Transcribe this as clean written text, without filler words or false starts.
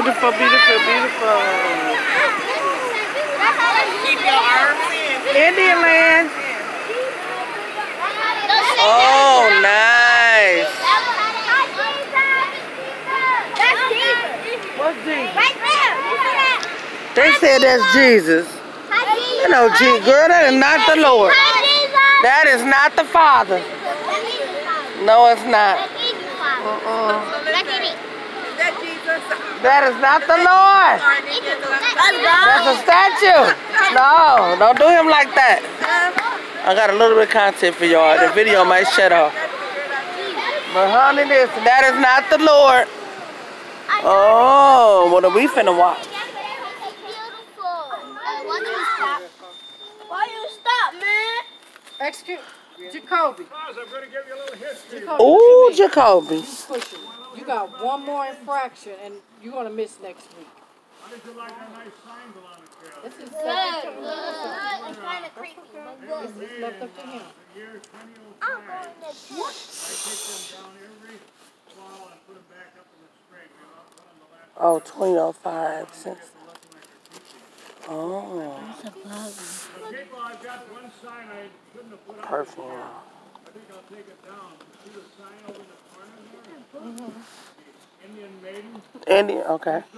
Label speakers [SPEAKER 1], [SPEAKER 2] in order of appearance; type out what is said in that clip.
[SPEAKER 1] beautiful, beautiful, beautiful.
[SPEAKER 2] Keep your arms in.
[SPEAKER 1] Indian land. Oh, nice. What's Jesus?
[SPEAKER 3] Right there.
[SPEAKER 1] They said that's Jesus. You know, girl, that is not the Lord. That is not the Father. No, it's not. That is not the Lord. That's a statue. No, don't do him like that. I got a little bit of content for y'all. The video might shut off. But honey, that is not the Lord. Oh, what are we finna watch?
[SPEAKER 3] Why you stop, man?
[SPEAKER 4] Excuse Jacoby.
[SPEAKER 5] I'm going to give you a little history.
[SPEAKER 1] Ooh, Jacoby.
[SPEAKER 4] You got one more infraction and you're going to miss next week.
[SPEAKER 5] How did you like that nice sign along the trail?
[SPEAKER 4] This is
[SPEAKER 3] Good. It's kind of creepy, but good.
[SPEAKER 4] This is left up to him.
[SPEAKER 5] The year 2005.
[SPEAKER 3] I'm going to church.
[SPEAKER 5] I take them down every fall and put them back up in the spring.
[SPEAKER 1] Oh, 2005 since. Oh.
[SPEAKER 5] People, I've got one sign I couldn't have put up.
[SPEAKER 1] Perfume.
[SPEAKER 5] I think I'll take it down. See the sign over in the corner there? Indian Maiden.
[SPEAKER 1] Indian, okay.